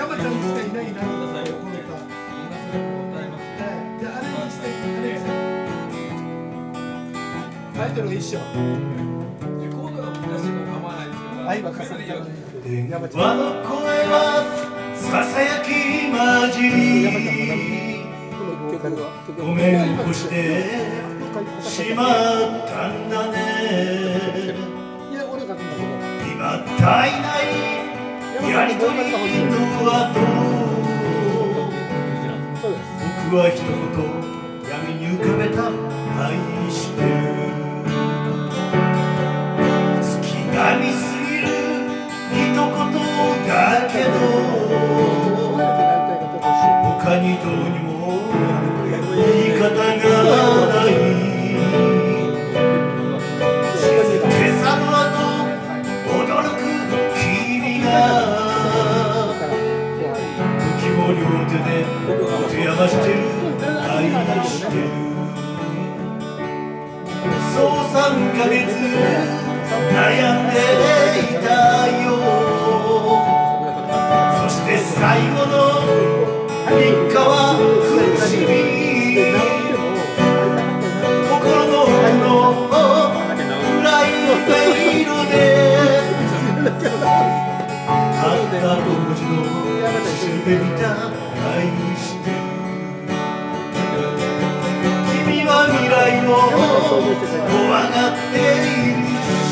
山ちゃんにしかいないな。この歌。じゃああれにして、タイトルが一緒。 コードが難しいの構わないですよ。 愛は重ねたのに。 電話の声はささやき混じりごめんこしてしまったんだね今絶えないやりとりの後僕は一言闇に浮かべた愛してる月が見すぎる一言だけど他にどうにも言い方がない今朝の後驚く君が時を両手で持て余してる愛してるそう3ヶ月悩んでいたよそして最後の3日は苦しみ心の暗い色でたった当時の夢見た愛してる君は未来を怖がっている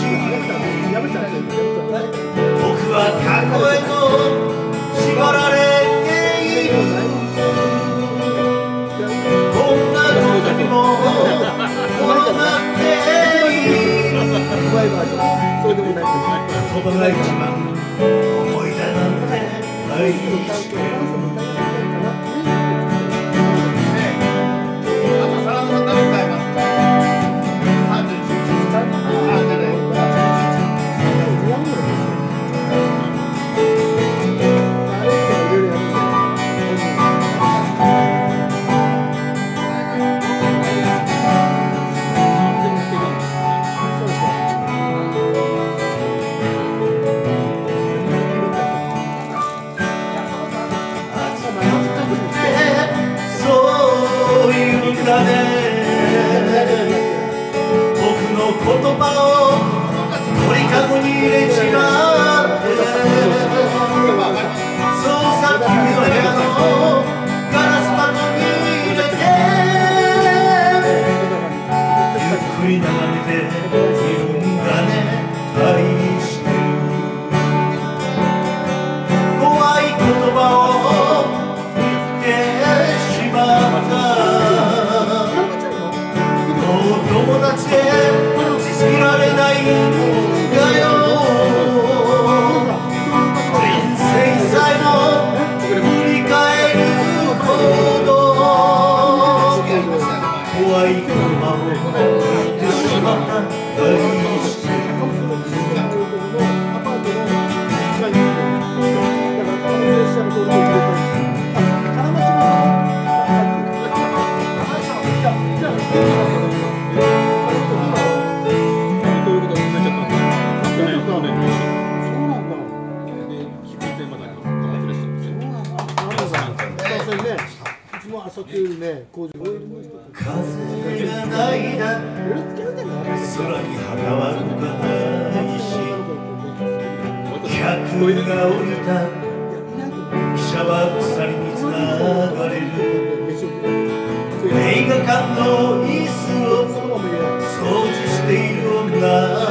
僕は過去へと縛られているこんなことにも転がっている言葉が一番思い出なんて愛してる僕の言葉を鳥かごに入れちまってそうさ君の部屋のガラス箱に入れてゆっくり眺めているんだね愛してる怖い言葉を言ってしまった友達でいられないんだよ人生さえも振り返るほど怖い言葉を言ってしまった愛してる風がないだ空に旗は動かないし客が降りた汽車は鎖につながれる映画館の椅子を掃除している女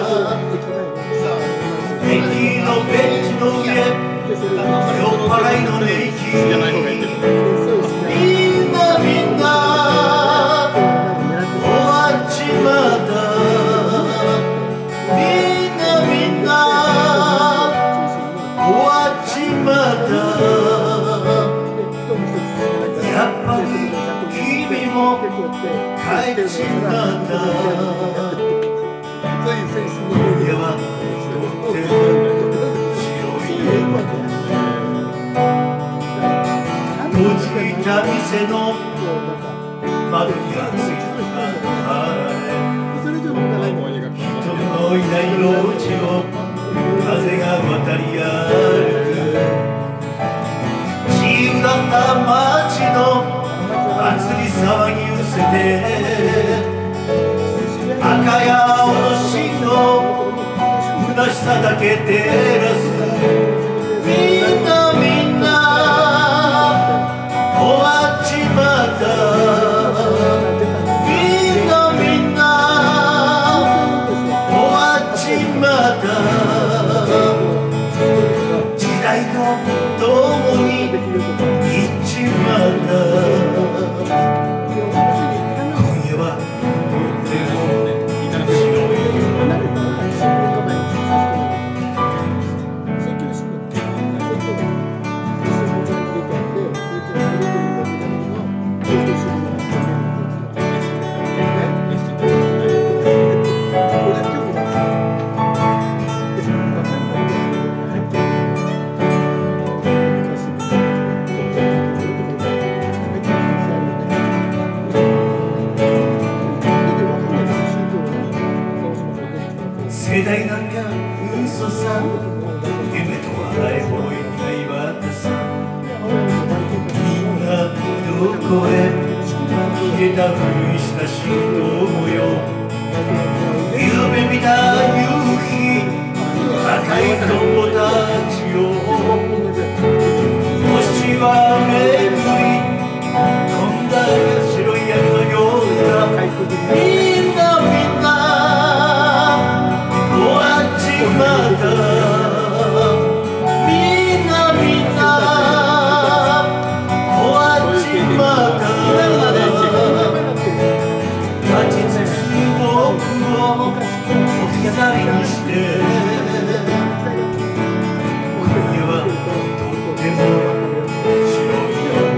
駅のベンチの上酔っ払いの寝息みんな終わっちまったみんな終わっちまったやっぱり君も帰っちまった家はとって白い閉じた店の窓に熱いのが貼られ人のいない路地を風が渡り歩く町の祭り騒ぎうせて赤やおろしの虚しさだけ照らすみんな終わっちまったみんな終わっちまった時代と共に行っちまった今夜はとっても白い世代なんか嘘さ夢と笑いもいない私みんなどこへ消えたふりした人もよ夢見た夕日赤い友達よ星は巡り飛んだ白い闇のようだみんな終わっちまったみんな終わっちまった立ち尽くす僕を置き去りにして今夜はとっても白いよ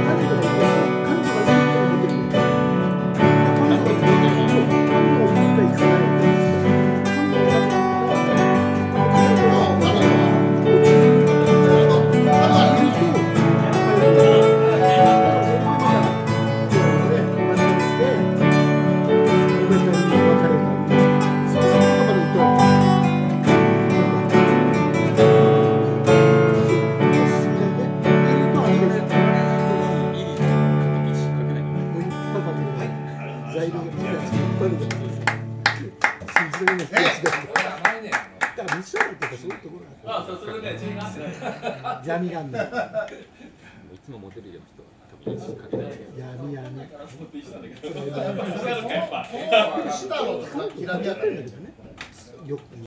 闇があんの。 いつもモテるよ人は多分意識かけない。 闇。 下のとかきらびやかに。 よく。